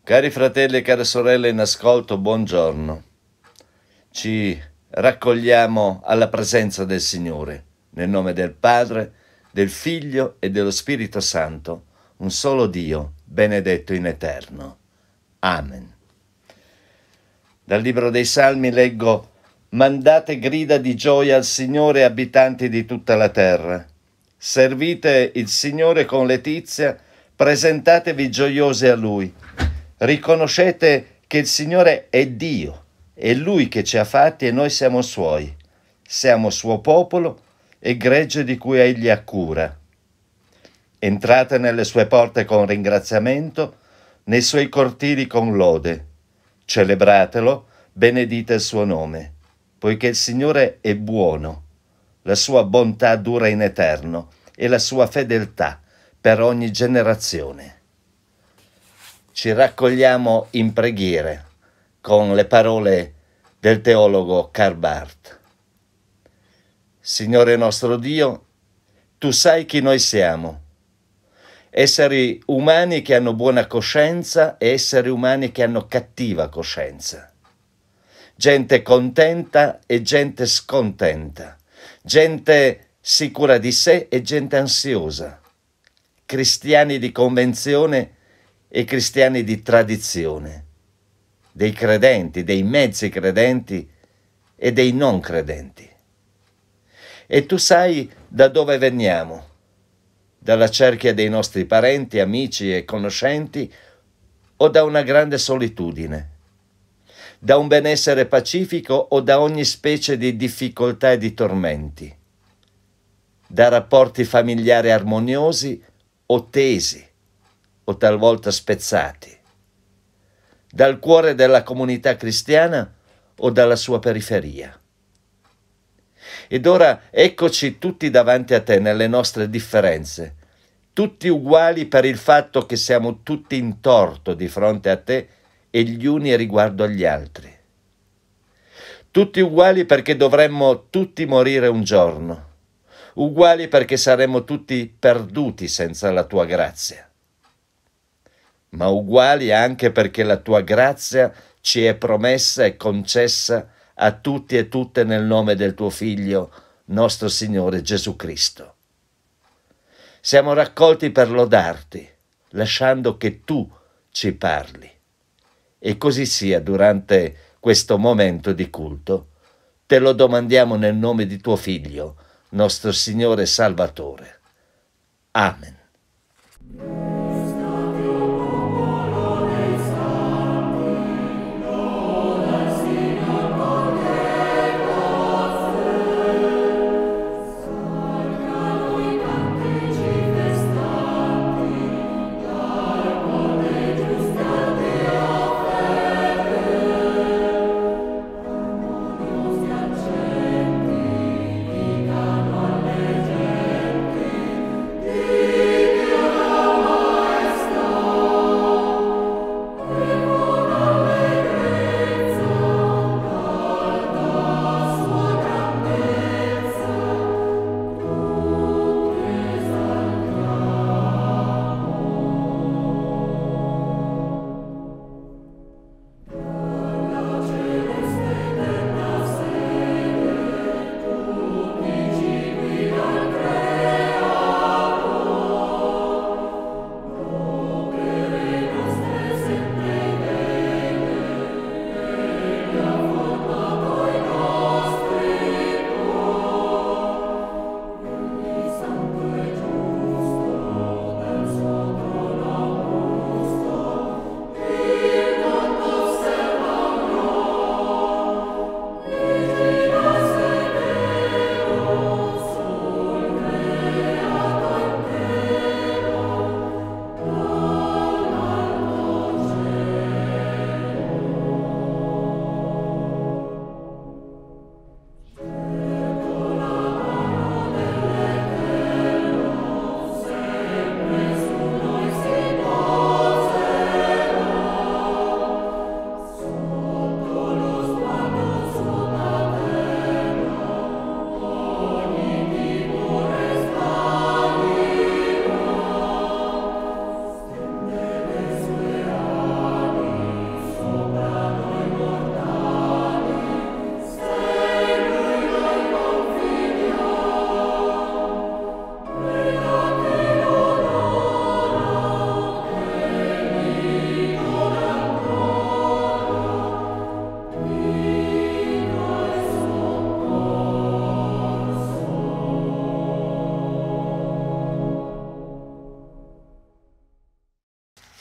Cari fratelli e care sorelle in ascolto, buongiorno. Ci raccogliamo alla presenza del Signore, nel nome del Padre, del Figlio e dello Spirito Santo, un solo Dio, benedetto in eterno. Amen. Dal Libro dei Salmi leggo: Mandate grida di gioia al Signore, abitanti di tutta la terra. Servite il Signore con letizia, presentatevi gioiosi a Lui. Riconoscete che il Signore è Dio, è Lui che ci ha fatti e noi siamo Suoi. Siamo Suo popolo e gregge di cui Egli ha cura. Entrate nelle Sue porte con ringraziamento, nei Suoi cortili con lode. Celebratelo, benedite il Suo nome, poiché il Signore è buono. La Sua bontà dura in eterno e la Sua fedeltà per ogni generazione. Ci raccogliamo in preghiere con le parole del teologo Karl Barth. Signore nostro Dio, Tu sai chi noi siamo. Esseri umani che hanno buona coscienza e esseri umani che hanno cattiva coscienza. Gente contenta e gente scontenta. Gente sicura di sé e gente ansiosa. Cristiani di convenzione e cristiani di tradizione, dei credenti, dei mezzi credenti e dei non credenti. E Tu sai da dove veniamo, dalla cerchia dei nostri parenti, amici e conoscenti o da una grande solitudine, da un benessere pacifico o da ogni specie di difficoltà e di tormenti, da rapporti familiari armoniosi o tesi, o talvolta spezzati, dal cuore della comunità cristiana o dalla sua periferia. Ed ora eccoci tutti davanti a Te nelle nostre differenze, tutti uguali per il fatto che siamo tutti in torto di fronte a Te e gli uni riguardo agli altri. Tutti uguali perché dovremmo tutti morire un giorno, uguali perché saremmo tutti perduti senza la Tua grazia, ma uguali anche perché la Tua grazia ci è promessa e concessa a tutti e tutte nel nome del Tuo Figlio, nostro Signore Gesù Cristo. Siamo raccolti per lodarti, lasciando che Tu ci parli. E così sia durante questo momento di culto. Te lo domandiamo nel nome di Tuo Figlio, nostro Signore Salvatore. Amen.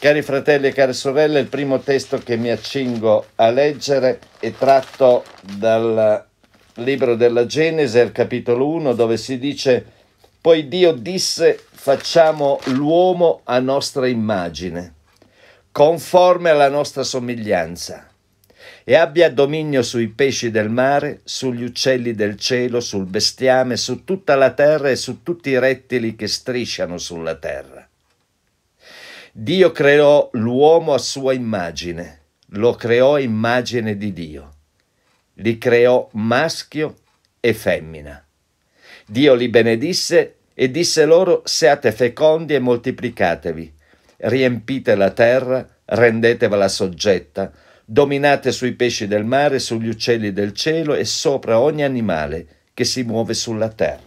Cari fratelli e care sorelle, il primo testo che mi accingo a leggere è tratto dal libro della Genesi, al capitolo 1, dove si dice: «Poi Dio disse, facciamo l'uomo a nostra immagine, conforme alla nostra somiglianza, e abbia dominio sui pesci del mare, sugli uccelli del cielo, sul bestiame, su tutta la terra e su tutti i rettili che strisciano sulla terra». Dio creò l'uomo a sua immagine, lo creò immagine di Dio. Li creò maschio e femmina. Dio li benedisse e disse loro: siate fecondi e moltiplicatevi, riempite la terra, rendetevela soggetta, dominate sui pesci del mare, sugli uccelli del cielo e sopra ogni animale che si muove sulla terra.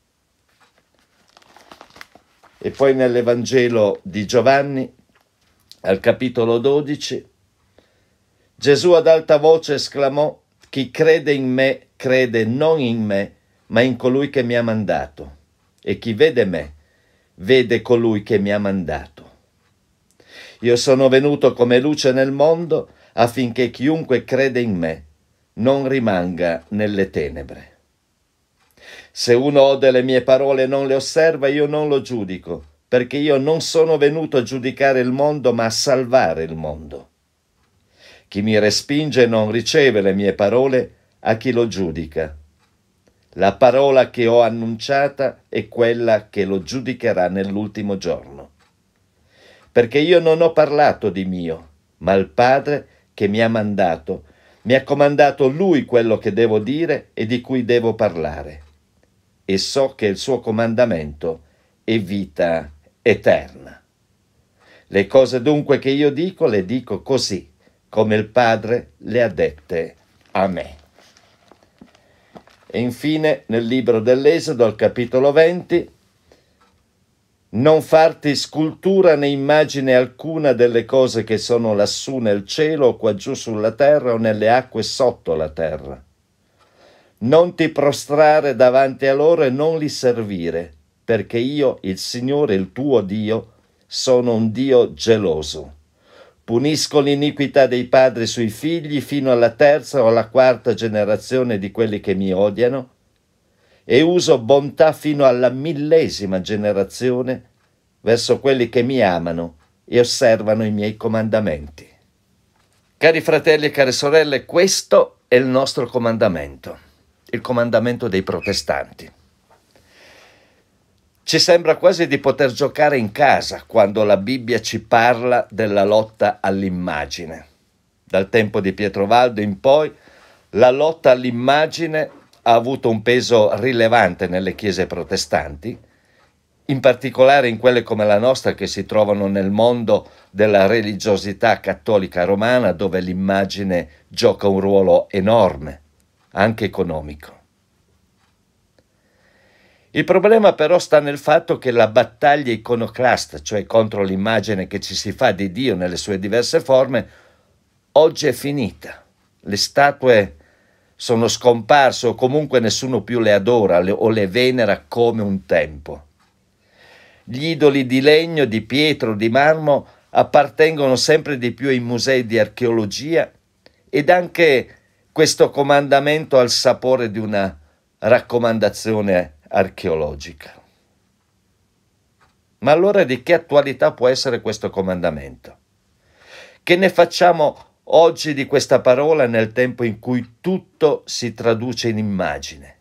E poi nell'Evangelo di Giovanni, al capitolo 12, Gesù ad alta voce esclamò: «Chi crede in me, crede non in me, ma in colui che mi ha mandato. E chi vede me, vede colui che mi ha mandato. Io sono venuto come luce nel mondo, affinché chiunque crede in me non rimanga nelle tenebre. Se uno ode le mie parole e non le osserva, io non lo giudico, perché io non sono venuto a giudicare il mondo, ma a salvare il mondo. Chi mi respinge non riceve le mie parole a chi lo giudica. La parola che ho annunciata è quella che lo giudicherà nell'ultimo giorno. Perché io non ho parlato di mio, ma il Padre che mi ha mandato mi ha comandato lui quello che devo dire e di cui devo parlare. E so che il suo comandamento è vita eterna. Le cose dunque che io dico, le dico così, come il Padre le ha dette a me». E infine nel libro dell'Esodo, al capitolo 20, «Non farti scultura né immagine alcuna delle cose che sono lassù nel cielo o qua giù sulla terra o nelle acque sotto la terra. Non ti prostrare davanti a loro e non li servire, perché io, il Signore, il tuo Dio, sono un Dio geloso. Punisco l'iniquità dei padri sui figli fino alla terza o alla quarta generazione di quelli che mi odiano, e uso bontà fino alla 1000ª generazione verso quelli che mi amano e osservano i miei comandamenti». Cari fratelli e care sorelle, questo è il nostro comandamento. Il comandamento dei protestanti. Ci sembra quasi di poter giocare in casa quando la Bibbia ci parla della lotta all'immagine. Dal tempo di Pietro-Valdo in poi, la lotta all'immagine ha avuto un peso rilevante nelle chiese protestanti, in particolare in quelle come la nostra che si trovano nel mondo della religiosità cattolica romana, dove l'immagine gioca un ruolo enorme, anche economico. Il problema però sta nel fatto che la battaglia iconoclasta, cioè contro l'immagine che ci si fa di Dio nelle sue diverse forme, oggi è finita. Le statue sono scomparse o comunque nessuno più le adora o le venera come un tempo. Gli idoli di legno, di pietra o di marmo appartengono sempre di più ai musei di archeologia ed anche questo comandamento ha il sapore di una raccomandazione archeologica. Ma allora di che attualità può essere questo comandamento? Che ne facciamo oggi di questa parola nel tempo in cui tutto si traduce in immagine?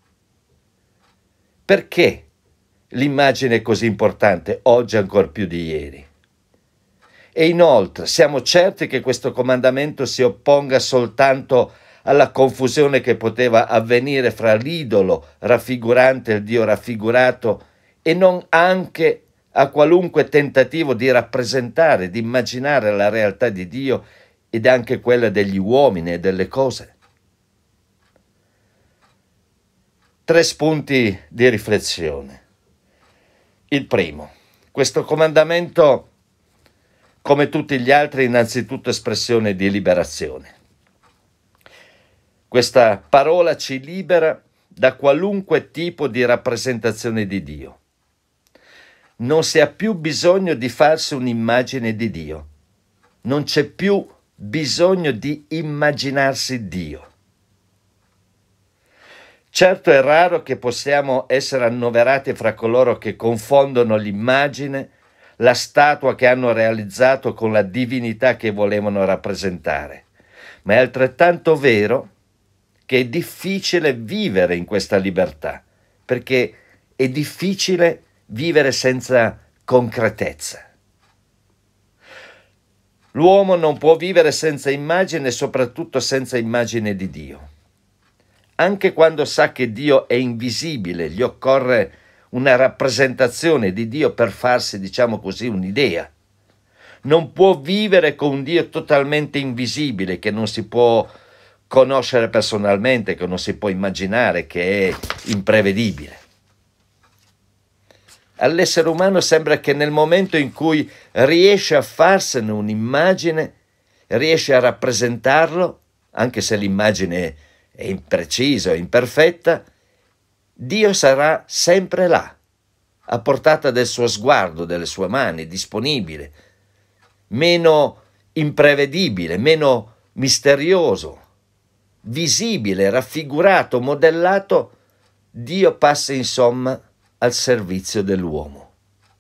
Perché l'immagine è così importante oggi ancor più di ieri? E inoltre siamo certi che questo comandamento si opponga soltanto alla confusione che poteva avvenire fra l'idolo raffigurante e il Dio raffigurato e non anche a qualunque tentativo di rappresentare, di immaginare la realtà di Dio ed anche quella degli uomini e delle cose? 3 spunti di riflessione. Il primo: questo comandamento, come tutti gli altri, è innanzitutto espressione di liberazione. Questa parola ci libera da qualunque tipo di rappresentazione di Dio. non si ha più bisogno di farsi un'immagine di Dio. Non c'è più bisogno di immaginarsi Dio. Certo è raro che possiamo essere annoverati fra coloro che confondono l'immagine, la statua che hanno realizzato con la divinità che volevano rappresentare, ma è altrettanto vero che è difficile vivere in questa libertà, perché è difficile vivere senza concretezza. L'uomo non può vivere senza immagine e soprattutto senza immagine di Dio. Anche quando sa che Dio è invisibile, gli occorre una rappresentazione di Dio per farsi, diciamo così, un'idea. Non può vivere con un Dio totalmente invisibile, che non si può conoscere personalmente, che non si può immaginare, che è imprevedibile. All'essere umano sembra che nel momento in cui riesce a farsene un'immagine, riesce a rappresentarlo, anche se l'immagine è imprecisa, è imperfetta, Dio sarà sempre là, a portata del suo sguardo, delle sue mani, disponibile, meno imprevedibile, meno misterioso, visibile, raffigurato, modellato. Dio passa insomma al servizio dell'uomo.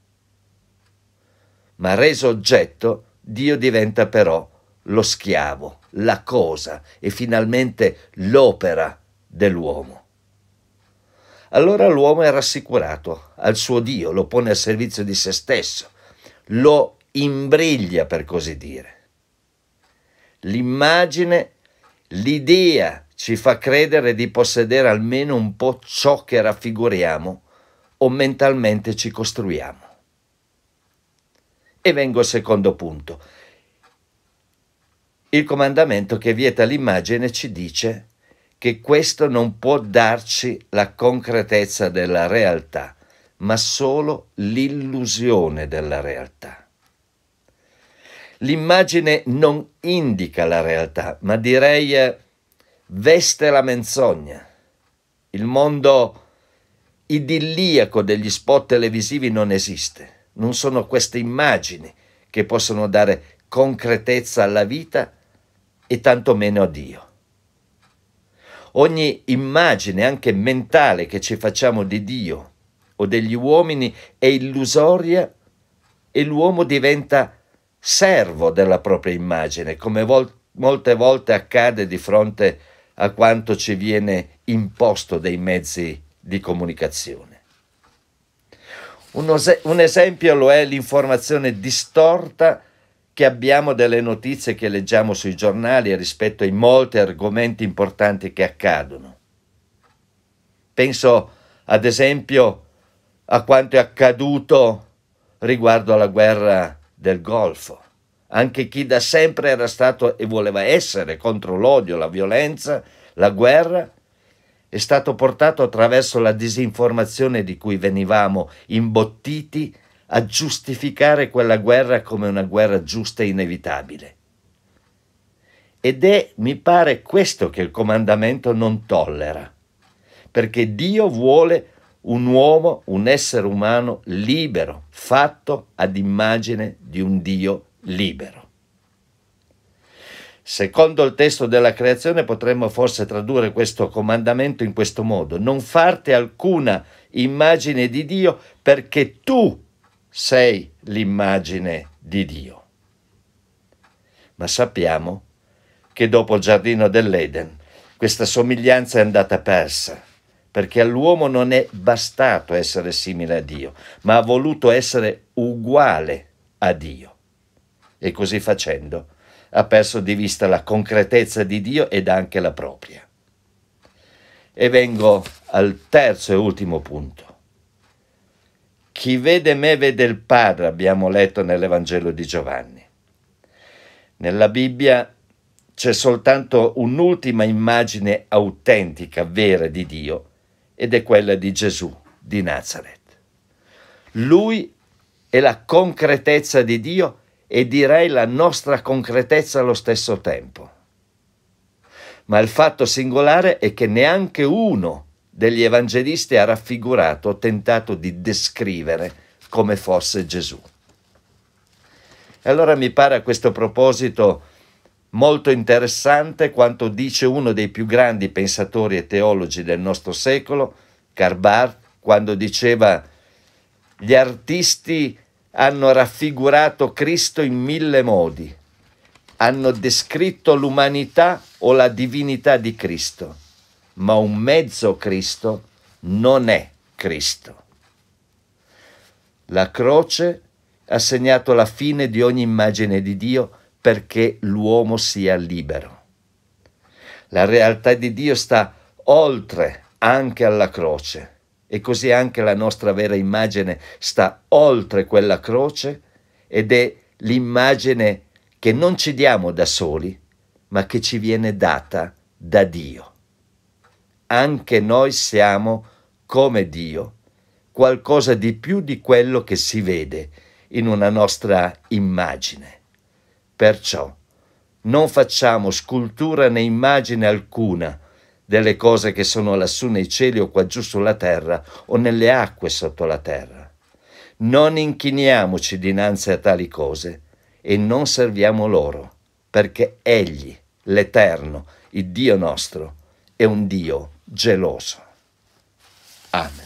Ma reso oggetto, Dio diventa però lo schiavo, la cosa e finalmente l'opera dell'uomo. Allora l'uomo è rassicurato al suo Dio, lo pone al servizio di se stesso, lo imbriglia, per così dire. L'immagine, l'idea ci fa credere di possedere almeno un po' ciò che raffiguriamo o mentalmente ci costruiamo. E vengo al secondo punto. Il comandamento che vieta l'immagine ci dice che questo non può darci la concretezza della realtà, ma solo l'illusione della realtà. L'immagine non indica la realtà, ma direi veste la menzogna. Il mondo idilliaco degli spot televisivi non esiste. Non sono queste immagini che possono dare concretezza alla vita e tantomeno a Dio. Ogni immagine, anche mentale, che ci facciamo di Dio o degli uomini è illusoria e l'uomo diventa servo della propria immagine, come molte volte accade di fronte a quanto ci viene imposto dai mezzi di comunicazione. Un esempio lo è l'informazione distorta che abbiamo delle notizie che leggiamo sui giornali rispetto ai molti argomenti importanti che accadono. Penso ad esempio a quanto è accaduto riguardo alla guerra del Golfo. Anche chi da sempre era stato e voleva essere contro l'odio, la violenza, la guerra, è stato portato attraverso la disinformazione di cui venivamo imbottiti a giustificare quella guerra come una guerra giusta e inevitabile. Ed è, mi pare, questo che il comandamento non tollera, perché Dio vuole un uomo, un essere umano libero, fatto ad immagine di un Dio libero. Secondo il testo della creazione potremmo forse tradurre questo comandamento in questo modo: non farti alcuna immagine di Dio, perché tu sei l'immagine di Dio. Ma sappiamo che dopo il giardino dell'Eden questa somiglianza è andata persa, perché all'uomo non è bastato essere simile a Dio, ma ha voluto essere uguale a Dio. E così facendo ha perso di vista la concretezza di Dio ed anche la propria. E vengo al terzo e ultimo punto. Chi vede me vede il Padre, abbiamo letto nell'Evangelo di Giovanni. Nella Bibbia c'è soltanto un'ultima immagine autentica, vera di Dio, ed è quella di Gesù di Nazareth. Lui è la concretezza di Dio e direi la nostra concretezza allo stesso tempo. Ma il fatto singolare è che neanche uno degli evangelisti ha raffigurato o tentato di descrivere come fosse Gesù. E allora mi pare a questo proposito molto interessante quanto dice uno dei più grandi pensatori e teologi del nostro secolo, Karl Barth, quando diceva: gli artisti hanno raffigurato Cristo in 1000 modi, hanno descritto l'umanità o la divinità di Cristo, ma un mezzo Cristo non è Cristo. La croce ha segnato la fine di ogni immagine di Dio perché l'uomo sia libero. La realtà di Dio sta oltre anche alla croce e così anche la nostra vera immagine sta oltre quella croce ed è l'immagine che non ci diamo da soli, ma che ci viene data da Dio. Anche noi siamo, come Dio, qualcosa di più di quello che si vede in una nostra immagine. Perciò non facciamo scultura né immagine alcuna delle cose che sono lassù nei cieli o qua giù sulla terra o nelle acque sotto la terra. Non inchiniamoci dinanzi a tali cose e non serviamo loro, perché Egli, l'Eterno, il Dio nostro, è un Dio geloso. Amen.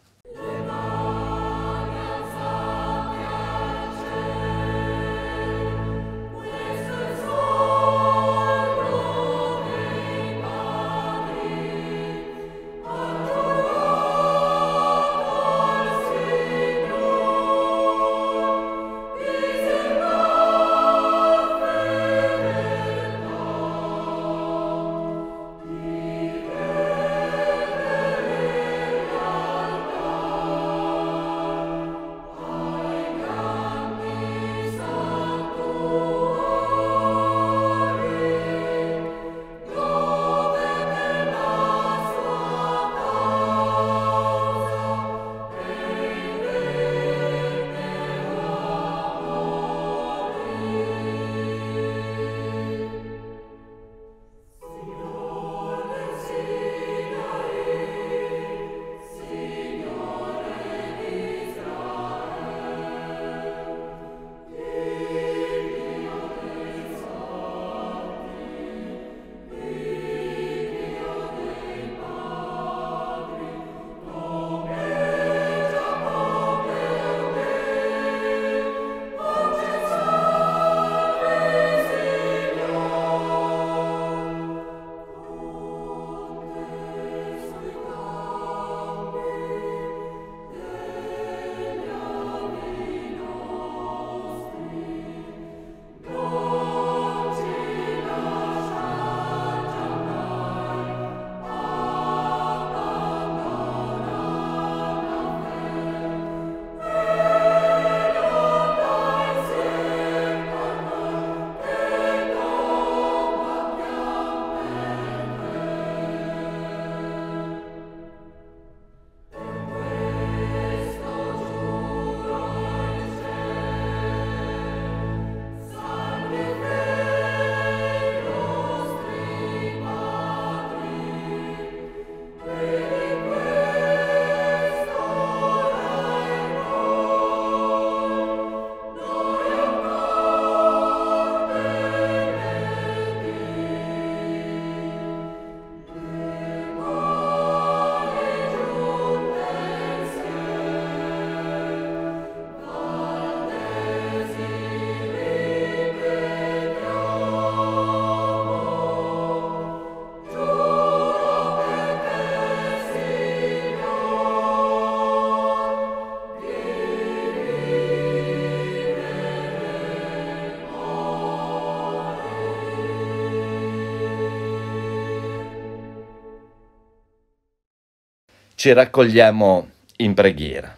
Ci raccogliamo in preghiera.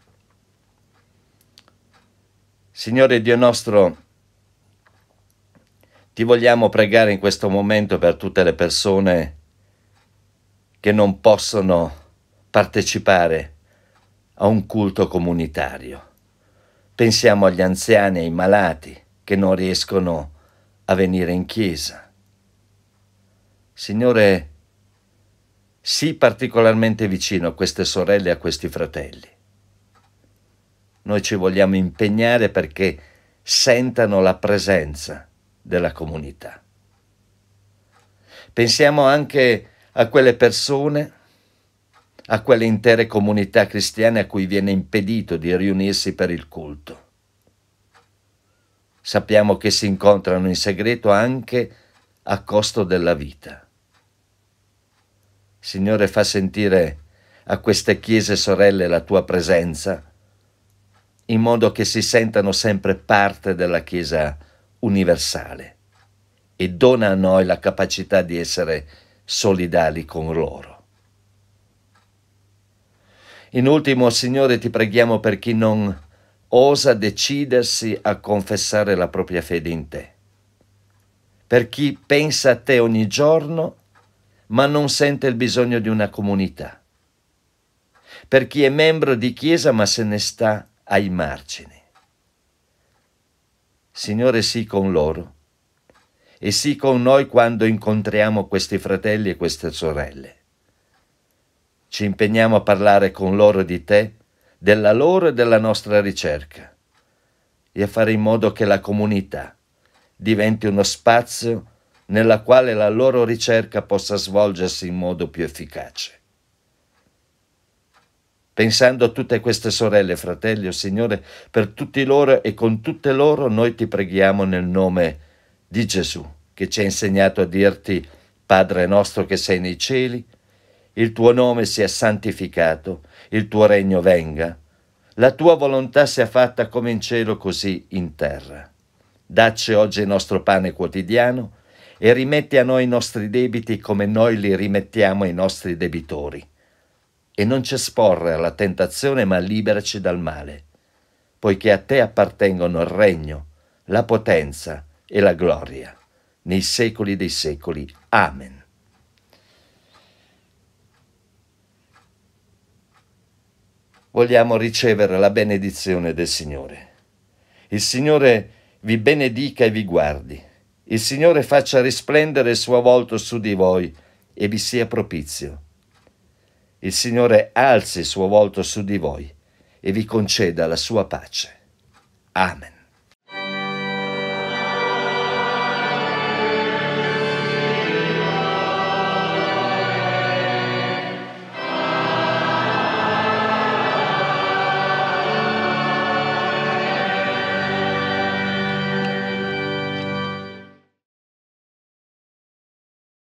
Signore Dio nostro, ti vogliamo pregare in questo momento per tutte le persone che non possono partecipare a un culto comunitario. Pensiamo agli anziani e ai malati che non riescono a venire in chiesa. Signore, sii particolarmente vicino a queste sorelle e a questi fratelli. noi ci vogliamo impegnare perché sentano la presenza della comunità. Pensiamo anche a quelle persone, a quelle intere comunità cristiane a cui viene impedito di riunirsi per il culto. Sappiamo che si incontrano in segreto anche a costo della vita. Signore, fa sentire a queste chiese sorelle la tua presenza, in modo che si sentano sempre parte della Chiesa universale, e dona a noi la capacità di essere solidali con loro. In ultimo, Signore, ti preghiamo per chi non osa decidersi a confessare la propria fede in te, per chi pensa a te ogni giorno ma non sente il bisogno di una comunità, per chi è membro di chiesa ma se ne sta ai margini. Signore, sii con loro e sii con noi quando incontriamo questi fratelli e queste sorelle. Ci impegniamo a parlare con loro di te, della loro e della nostra ricerca, e a fare in modo che la comunità diventi uno spazio nella quale la loro ricerca possa svolgersi in modo più efficace. Pensando a tutte queste sorelle e fratelli, Signore, per tutti loro e con tutte loro noi ti preghiamo nel nome di Gesù, che ci ha insegnato a dirti: Padre nostro che sei nei cieli, il tuo nome sia santificato, il tuo regno venga, la tua volontà sia fatta come in cielo così in terra. Dacci oggi il nostro pane quotidiano e rimetti a noi i nostri debiti come noi li rimettiamo ai nostri debitori. E non ci esporre alla tentazione, ma liberaci dal male, poiché a te appartengono il regno, la potenza e la gloria, nei secoli dei secoli. Amen. Vogliamo ricevere la benedizione del Signore. Il Signore vi benedica e vi guardi. Il Signore faccia risplendere il suo volto su di voi e vi sia propizio. Il Signore alzi il suo volto su di voi e vi conceda la sua pace. Amen.